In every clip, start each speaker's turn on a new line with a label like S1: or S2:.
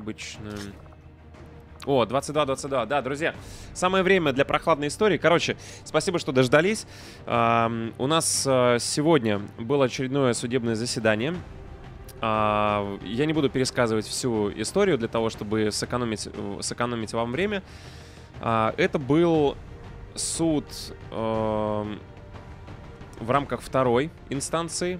S1: обычно. О, 22-22. Да, друзья, самое время для прохладной истории. Короче, спасибо, что дождались. У нас сегодня было очередное судебное заседание. Я не буду пересказывать всю историю для того, чтобы сэкономить вам время. Это был суд в рамках второй инстанции.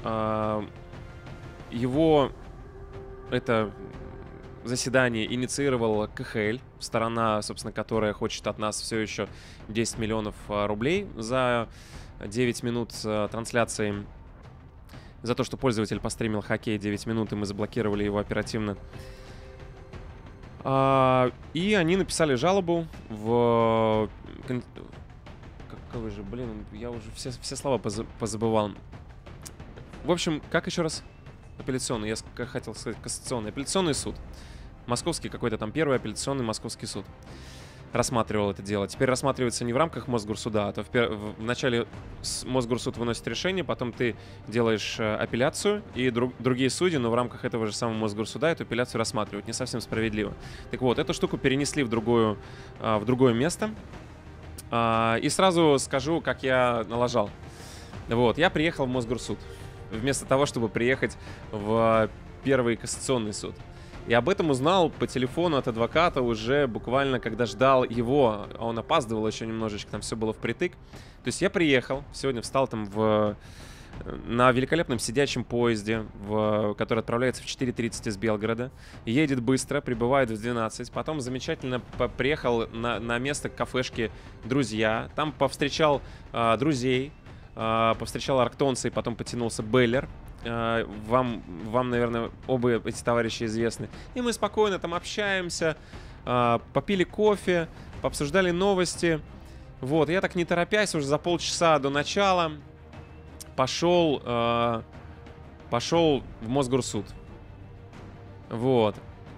S1: Это заседание инициировал КХЛ, сторона, собственно, которая хочет от нас все еще 10 миллионов рублей за 9 минут трансляции. За то, что пользователь постримил хоккей 9 минут, и мы заблокировали его оперативно. И они написали жалобу в... Какой же, блин, я уже все слова позабывал. В общем, как еще раз? Апелляционный, я хотел сказать кассационный. Апелляционный суд. Московский какой-то там первый апелляционный московский суд рассматривал это дело. Теперь рассматривается не в рамках Мосгорсуда, а то вначале Мосгорсуд выносит решение, потом ты делаешь апелляцию, и другие судьи, но в рамках этого же самого Мосгорсуда эту апелляцию рассматривают. Не совсем справедливо. Так вот, эту штуку перенесли в другое место. И сразу скажу, как я налажал. Вот, я приехал в Мосгорсуд, вместо того, чтобы приехать в первый кассационный суд. И об этом узнал по телефону от адвоката уже буквально, когда ждал его. Он опаздывал еще немножечко, там все было впритык. То есть я приехал, сегодня встал там на великолепном сидячем поезде, который отправляется в 4:30 из Белгорода. Едет быстро, прибывает в 12. Потом замечательно приехал на место кафешки «Друзья». Там повстречал друзей, повстречал арктонца, и потом потянулся Беллер. Вам, наверное, оба эти товарищи известны. И мы спокойно там общаемся, попили кофе, пообсуждали новости. Вот, я так не торопясь, уже за полчаса до начала пошел в Мосгорсуд. Вот.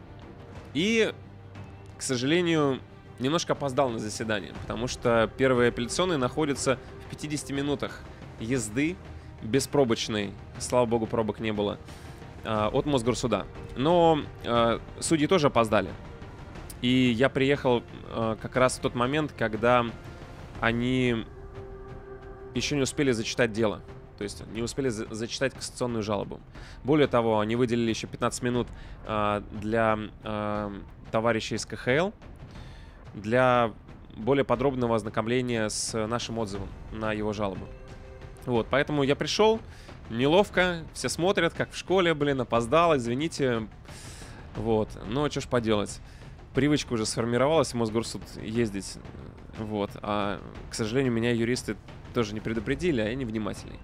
S1: И, к сожалению, немножко опоздал на заседание, потому что первый апелляционный находится в 50 минутах езды беспробочной, слава богу, пробок не было, от Мосгорсуда. Но судьи тоже опоздали. И я приехал как раз в тот момент, когда они еще не успели зачитать дело. То есть не успели зачитать кассационную жалобу. Более того, они выделили еще 15 минут для товарищей из КХЛ для более подробного ознакомления с нашим отзывом на его жалобу. Вот, поэтому я пришел, неловко, все смотрят, как в школе, блин, опоздал, извините. Вот, но что ж поделать. Привычка уже сформировалась в Мосгорсуд ездить. Вот, а, к сожалению, меня юристы тоже не предупредили, а я невнимательный.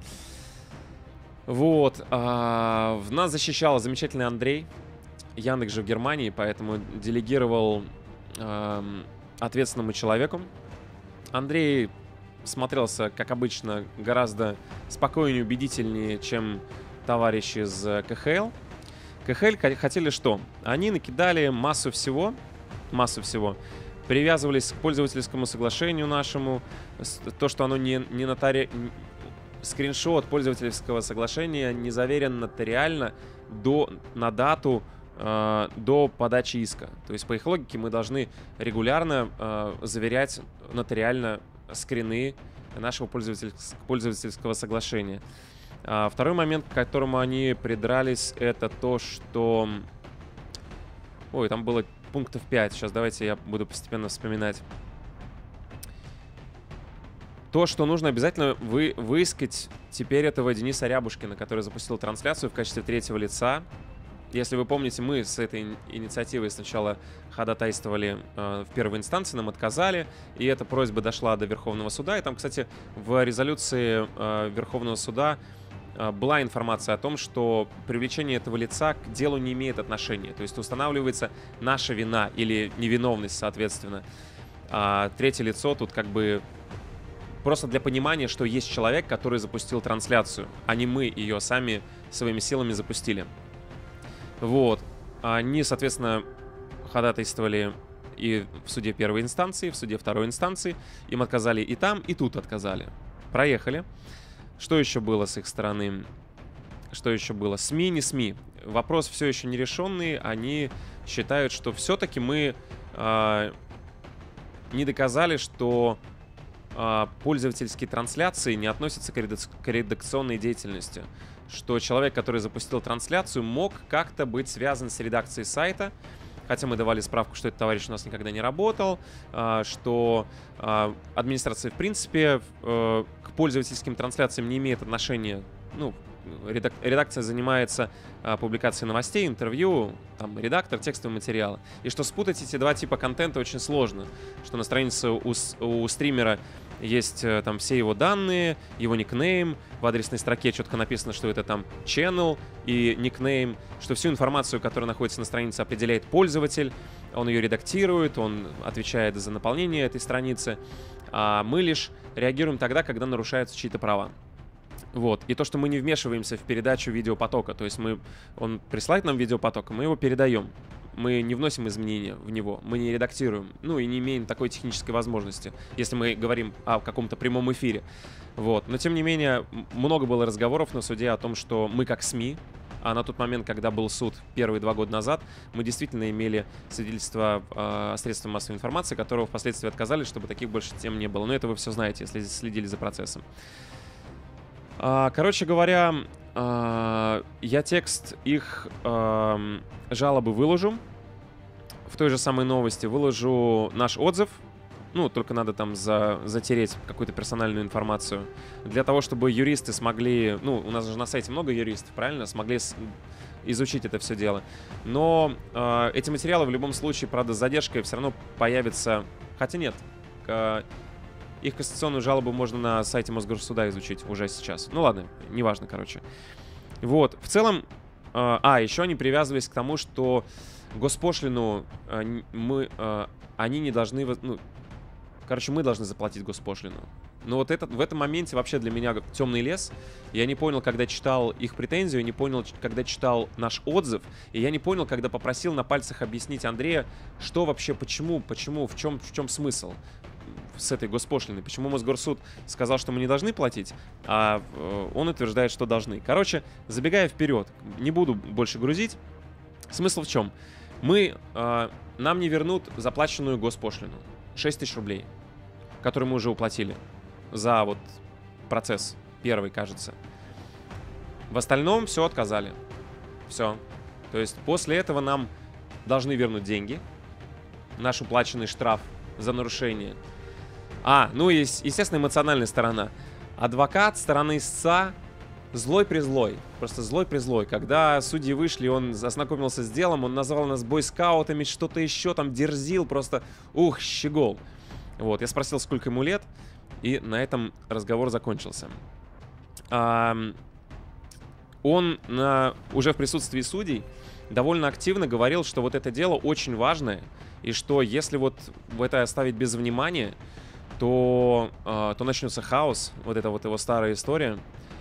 S1: Вот, нас защищал замечательный Андрей. Яндекс же в Германии, поэтому делегировал ответственному человеку. Андрей смотрелся, как обычно, гораздо спокойнее и убедительнее, чем товарищи из КХЛ. КХЛ хотели что? Они накидали массу всего, привязывались к пользовательскому соглашению нашему, то, что оно скриншот пользовательского соглашения не заверен нотариально на дату до подачи иска. То есть, по их логике, мы должны регулярно заверять нотариально скрины нашего пользовательского соглашения. Второй момент, к которому они придрались, это то, что... Ой, там было пунктов 5. Сейчас давайте я буду постепенно вспоминать. То, что нужно обязательно выискать теперь этого Дениса Рябушкина, который запустил трансляцию в качестве третьего лица. Если вы помните, мы с этой инициативой сначала ходатайствовали в первой инстанции, нам отказали, и эта просьба дошла до Верховного суда. И там, кстати, в резолюции Верховного суда была информация о том, что привлечение этого лица к делу не имеет отношения. То есть устанавливается наша вина или невиновность, соответственно. А третье лицо тут как бы просто для понимания, что есть человек, который запустил трансляцию, а не мы ее сами своими силами запустили. Вот. Они, соответственно, ходатайствовали и в суде первой инстанции, в суде второй инстанции. Им отказали и там, и тут отказали. Проехали. Что еще было с их стороны? Что еще было? СМИ, не СМИ. Вопрос все еще нерешенный. Они считают, что все-таки мы не доказали, что пользовательские трансляции не относятся к редакционной деятельности. Что человек, который запустил трансляцию, мог как-то быть связан с редакцией сайта. Хотя мы давали справку, что этот товарищ у нас никогда не работал, что администрация, в принципе, к пользовательским трансляциям не имеет отношения. Ну, редакция занимается публикацией новостей, интервью, там, редактор, текстовые материалы. И что спутать эти два типа контента очень сложно. Что на странице у стримера есть там все его данные, его никнейм, в адресной строке четко написано, что это там channel и никнейм, что всю информацию, которая находится на странице, определяет пользователь, он ее редактирует, он отвечает за наполнение этой страницы, а мы лишь реагируем тогда, когда нарушаются чьи-то права. Вот. И то, что мы не вмешиваемся в передачу видеопотока, то есть он присылает нам видеопоток, мы его передаем. Мы не вносим изменения в него, мы не редактируем, ну и не имеем такой технической возможности, если мы говорим о каком-то прямом эфире. Вот. Но тем не менее, много было разговоров на суде о том, что мы как СМИ, а на тот момент, когда был суд первые 2 года назад, мы действительно имели свидетельство средств массовой информации, которого впоследствии отказались, чтобы таких больше тем не было. Но это вы все знаете, если следили за процессом. Короче говоря, я текст их жалобы выложу. В той же самой новости выложу наш отзыв. Ну, только надо там затереть какую-то персональную информацию. Для того, чтобы юристы смогли... Ну, у нас же на сайте много юристов, правильно? Смогли изучить это все дело. Но эти материалы в любом случае, правда, с задержкой все равно появятся... Хотя нет. Их кассационную жалобу можно на сайте Мосгорсуда изучить уже сейчас. Ну ладно, неважно, короче. Вот, в целом... еще они привязывались к тому, что госпошлину они не должны... Ну, короче, мы должны заплатить госпошлину. Но вот в этом моменте вообще для меня темный лес. Я не понял, когда читал их претензию, не понял, когда читал наш отзыв. И я не понял, когда попросил на пальцах объяснить Андрея, что вообще, почему, в чем смысл с этой госпошлиной. Почему Мосгорсуд сказал, что мы не должны платить, а он утверждает, что должны. Короче, забегая вперед, не буду больше грузить. Смысл в чем? Нам не вернут заплаченную госпошлину. 6 тысяч рублей, которые мы уже уплатили за вот процесс первый, кажется. В остальном все отказали. Все. То есть после этого нам должны вернуть деньги, наш уплаченный штраф за нарушение. Ну и, естественно, эмоциональная сторона. Адвокат стороны истца злой-призлой. Просто злой-призлой. Когда судьи вышли, он ознакомился с делом, он назвал нас бойскаутами, что-то еще там дерзил, просто щегол. Вот, я спросил, сколько ему лет, и на этом разговор закончился. Он уже в присутствии судей довольно активно говорил, что вот это дело очень важное, и что если вот это оставить без внимания, то начнется хаос, вот это вот его старая история.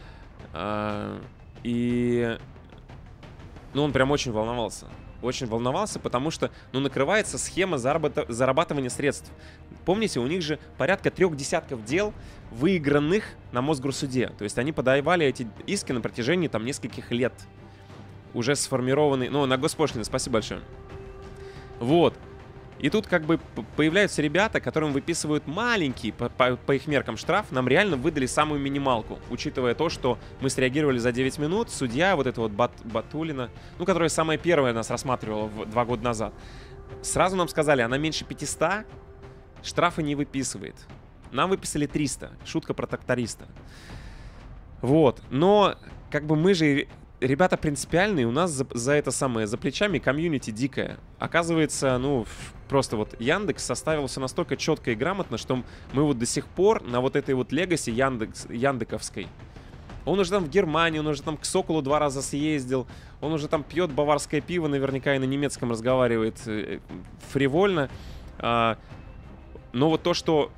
S1: Он прям очень волновался. Очень волновался, потому что, накрывается схема зарабатывания средств. Помните, у них же порядка 3 десятков дел, выигранных на Мосгорсуде. То есть они подавали эти иски на протяжении там нескольких лет. Уже сформированный... на госпошлине, спасибо большое. Вот. И тут как бы появляются ребята, которым выписывают маленький, по их меркам, штраф. Нам реально выдали самую минималку, учитывая то, что мы среагировали за 9 минут. Судья, вот эта вот Батулина, которая самая первая нас рассматривала 2 года назад, сразу нам сказали, она меньше 500, штрафы не выписывает. Нам выписали 300. Шутка про тракториста. Вот. Но как бы мы же... Ребята принципиальные, у нас за плечами комьюнити дикая. Оказывается, просто вот Яндекс составил все настолько четко и грамотно, что мы вот до сих пор на вот этой вот легаси яндековской. Он уже там в Германии, он уже там к Соколу 2 раза съездил, он уже там пьет баварское пиво, наверняка и на немецком разговаривает фривольно. Но вот то, что он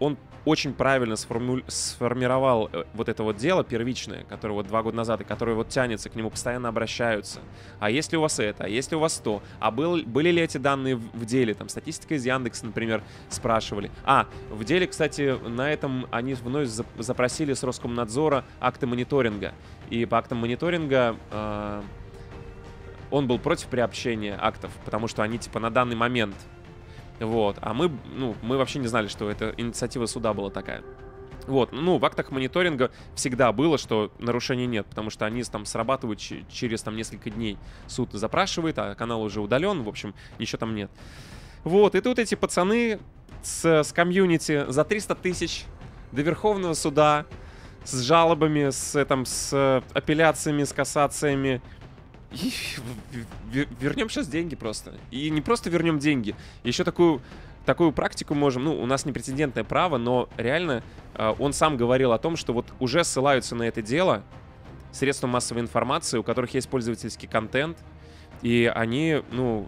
S1: очень правильно сформировал вот это вот дело первичное, которое вот 2 года назад, и которое вот тянется, к нему постоянно обращаются. А есть ли у вас это? А есть ли у вас то? А были ли эти данные в деле? Там статистика из Яндекса, например, спрашивали. В деле, кстати, на этом они вновь запросили с Роскомнадзора акты мониторинга. И по актам мониторинга он был против приобщения актов, потому что они типа на данный момент. Вот. А мы вообще не знали, что это инициатива суда была такая. Вот. В актах мониторинга всегда было, что нарушений нет, потому что они там срабатывают через там несколько дней. Суд запрашивает, а канал уже удален, в общем, ничего там нет. Вот. И тут эти пацаны с комьюнити за 300 тысяч до Верховного суда с жалобами, с апелляциями, с кассациями. И вернем сейчас деньги просто. И не просто вернем деньги. Еще такую практику можем... у нас не прецедентное право, но реально он сам говорил о том, что вот уже ссылаются на это дело средства массовой информации, у которых есть пользовательский контент, и они,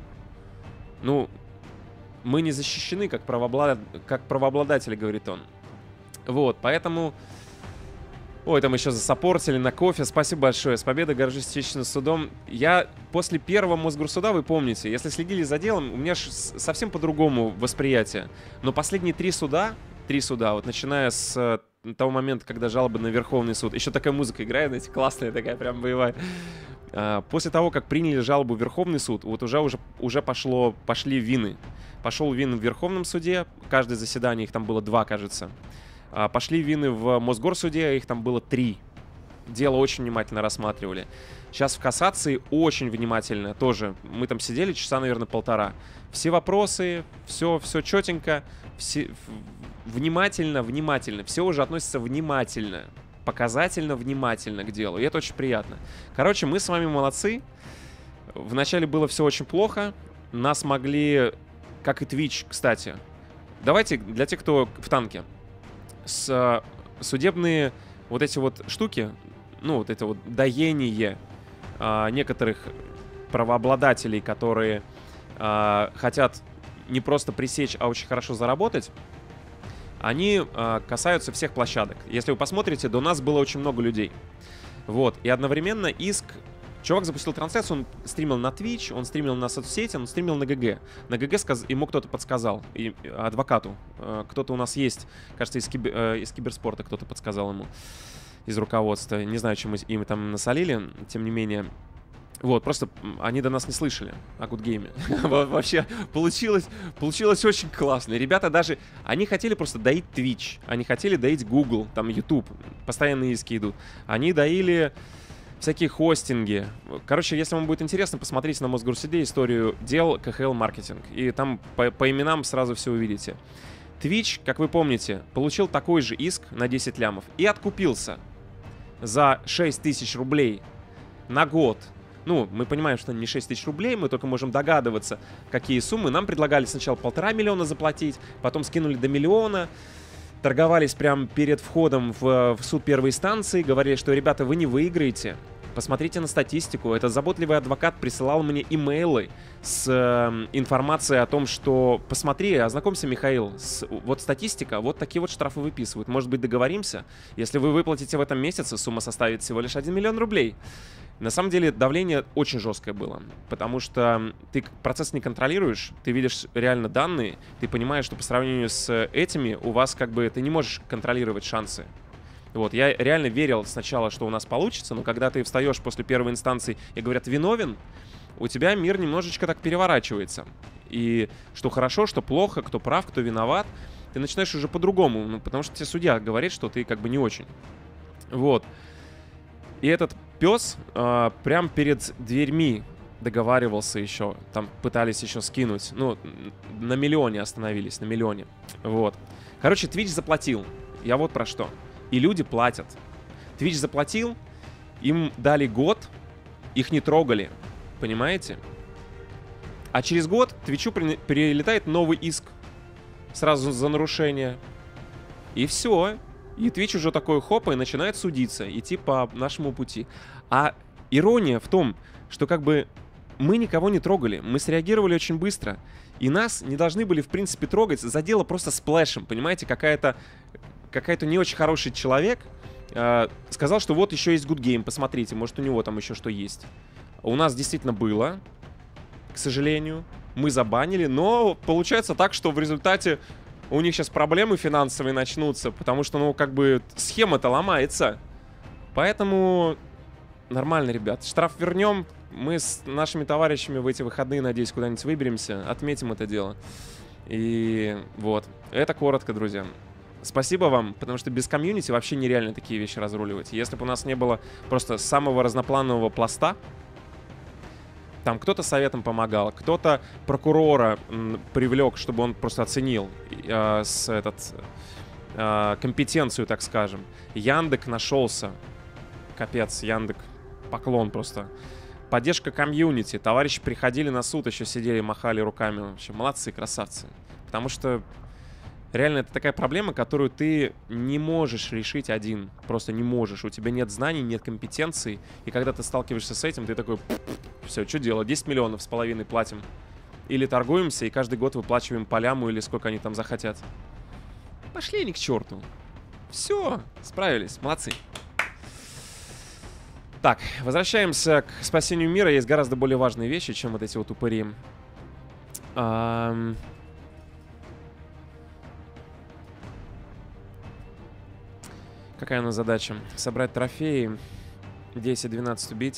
S1: мы не защищены как правообладатели, говорит он. Вот, поэтому... Ой, там еще засаппортили на кофе. Спасибо большое. С победой, горжусь Отечественным судом. Я после первого Мосгорсуда, вы помните, если следили за делом, у меня совсем по-другому восприятие. Но последние три суда, вот начиная с того момента, когда жалоба на Верховный суд, еще такая музыка играет, знаете, классная такая, прям боевая. После того, как приняли жалобу в Верховный суд, вот уже пошли вины. Пошел вин в Верховном суде, каждое заседание, их там было 2, кажется. Пошли вины в Мосгорсуде, их там было 3. Дело очень внимательно рассматривали. Сейчас в кассации очень внимательно тоже. Мы там сидели часа, наверное, 1,5. Все вопросы, все четенько, внимательно. Все уже относятся внимательно, показательно, внимательно к делу. И это очень приятно. Короче, мы с вами молодцы. Вначале было все очень плохо. Нас могли, как и Twitch, кстати. Давайте, для тех, кто в танке. Судебные вот эти вот штуки, вот это вот доение некоторых правообладателей, которые хотят не просто пресечь, а очень хорошо заработать, они касаются всех площадок. Если вы посмотрите, до нас было очень много людей. Вот, и одновременно иск... Чувак запустил трансляцию, он стримил на Twitch, он стримил на соцсети, он стримил на ГГ. На ГГ ему кто-то подсказал, адвокату. Кто-то у нас есть, кажется, из киберспорта кто-то подсказал ему, из руководства. Не знаю, чем им там насолили, тем не менее. Вот, просто они до нас не слышали о Гудгейме. Вообще, получилось очень классно. Ребята даже, они хотели просто доить Twitch, они хотели доить Google, там YouTube, постоянные иски идут. Они доили... всякие хостинги. Короче, если вам будет интересно, посмотрите на Мосгорсуде историю дел КХЛ маркетинг. И там по именам сразу все увидите. Twitch, как вы помните, получил такой же иск на 10 лямов и откупился за 6 тысяч рублей на год. Мы понимаем, что не 6 тысяч рублей, мы только можем догадываться, какие суммы. Нам предлагали сначала 1,5 миллиона заплатить, потом скинули до 1 миллиона. Торговались прямо перед входом в суд первой инстанции, говорили, что, ребята, вы не выиграете. Посмотрите на статистику. Этот заботливый адвокат присылал мне имейлы с информацией о том, что посмотри, ознакомься, Михаил, вот статистика, вот такие вот штрафы выписывают. Может быть, договоримся? Если вы выплатите в этом месяце, сумма составит всего лишь 1 миллион рублей. На самом деле давление очень жесткое было, потому что ты процесс не контролируешь, ты видишь реально данные, ты понимаешь, что по сравнению с этими у вас ты не можешь контролировать шансы. Вот, я реально верил сначала, что у нас получится, но когда ты встаешь после первой инстанции и говорят «виновен», у тебя мир немножечко так переворачивается. И что хорошо, что плохо, кто прав, кто виноват, ты начинаешь уже по-другому, потому что тебе судья говорит, что ты не очень. Вот. И этот пес прям перед дверьми договаривался еще. Там пытались еще скинуть. На миллионе остановились, на миллионе. Вот. Короче, Twitch заплатил. Я вот про что. И люди платят. Twitch заплатил, им дали год, их не трогали. Понимаете? А через год Твичу прилетает новый иск. Сразу за нарушение. И все. И Twitch уже такой хоп, и начинает судиться, идти по нашему пути. А ирония в том, что мы никого не трогали, мы среагировали очень быстро. И нас не должны были, в принципе, трогать. Задело просто сплэшем, понимаете? Какая-то не очень хороший человек сказал, что вот еще есть Good Game, посмотрите, может у него там еще что есть. У нас действительно было, к сожалению. Мы забанили, но получается так, что в результате у них сейчас проблемы финансовые начнутся, потому что, ну, как бы схема-то ломается. Поэтому нормально, ребят. Штраф вернем. Мы с нашими товарищами в эти выходные, надеюсь, куда-нибудь выберемся, отметим это дело. И вот. Это коротко, друзья. Спасибо вам, потому что без комьюнити вообще нереально такие вещи разруливать. Если бы у нас не было просто самого разнопланового пласта, там кто-то советом помогал, кто-то прокурора привлек, чтобы он просто оценил компетенцию, так скажем. Яндек нашелся. Капец, Яндек. Поклон просто. Поддержка комьюнити. Товарищи приходили на суд, еще сидели, махали руками. Вообще молодцы, красавцы. Потому что реально это такая проблема, которую ты не можешь решить один. Просто не можешь. У тебя нет знаний, нет компетенции. И когда ты сталкиваешься с этим, ты такой: все, что делать? 10 миллионов с половиной платим. Или торгуемся и каждый год выплачиваем по ляму, или сколько они там захотят. Пошли они к черту. Все, справились. Молодцы. Так, возвращаемся к спасению мира. Есть гораздо более важные вещи, чем вот эти вот упыри. Какая у нас задача? Собрать трофеи. 10-12 убить.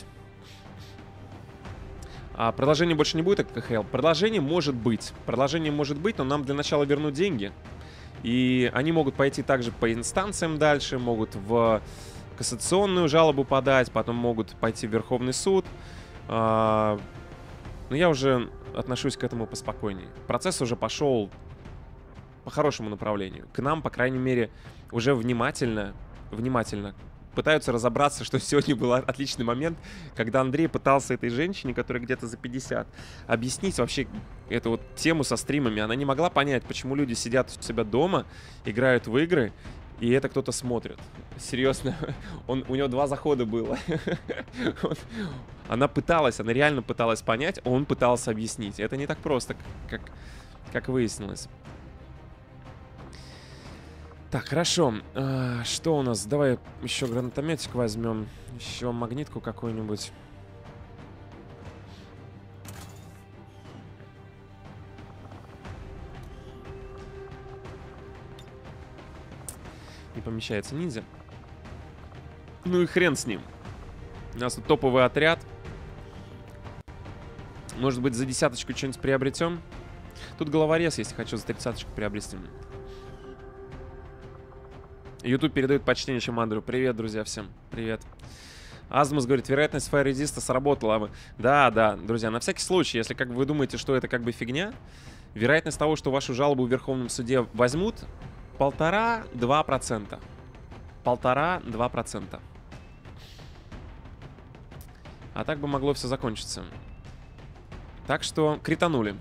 S1: Продолжение больше не будет, как КХЛ. Продолжение может быть. Продолжение может быть, но нам для начала вернуть деньги. И они могут пойти также по инстанциям дальше. Могут в кассационную жалобу подать. Потом могут пойти в Верховный суд. Но я уже отношусь к этому поспокойнее. Процесс уже пошел по хорошему направлению. К нам, по крайней мере, уже внимательно пытаются разобраться, что сегодня был отличный момент, когда Андрей пытался этой женщине, которая где-то за 50, объяснить вообще эту вот тему со стримами. Она не могла понять, почему люди сидят у себя дома, играют в игры, и это кто-то смотрит. Серьезно, у него 2 захода было. Она реально пыталась понять, а он пытался объяснить. Это не так просто, как выяснилось. Так, хорошо. Что у нас? Давай еще гранатометик возьмем. Еще магнитку какую-нибудь. Не помещается ниндзя. Ну и хрен с ним. У нас тут топовый отряд. Может быть, за 10-очку что-нибудь приобретем? Тут головорез, если хочу за 30-очку приобрести. YouTube передает почтение Шамандру. Привет, друзья, всем. Привет. Азмус говорит, вероятность Fire Resist сработала. Да, друзья, на всякий случай, если как бы вы думаете, что это как бы фигня, вероятность того, что вашу жалобу в Верховном суде возьмут, 1,5–2%. 1,5–2%. А так бы могло все закончиться. Так что кританули.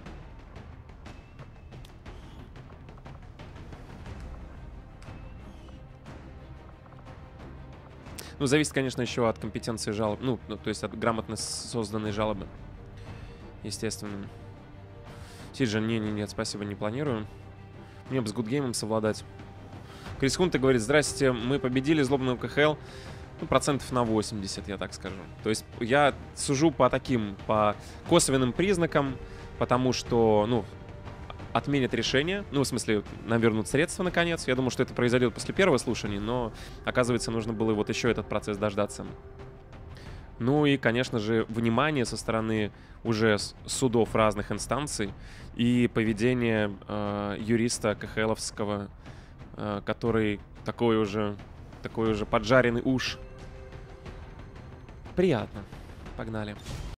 S1: Ну, зависит, конечно, еще от компетенции жалоб. Ну, то есть от грамотно созданной жалобы. Естественно. Сиджин, нет, спасибо, не планирую. Мне бы с гудгеймом совладать. Крис Хунта говорит, здрасте, мы победили злобного КХЛ. Ну, процентов на 80, я так скажу. То есть я сужу по косвенным признакам, потому что, ну, отменят решение. Ну, в смысле, нам вернут средства, наконец. Я думал, что это произойдет после первого слушания, но, оказывается, нужно было вот еще этот процесс дождаться. Ну и, конечно же, внимание со стороны уже судов разных инстанций и поведение юриста КХЛовского, который такой уже поджаренный уж. Приятно. Погнали.